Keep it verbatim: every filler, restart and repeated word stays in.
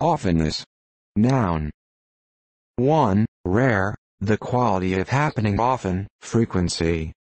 Ofteness. Noun. one. Rare, the quality of happening often, frequency.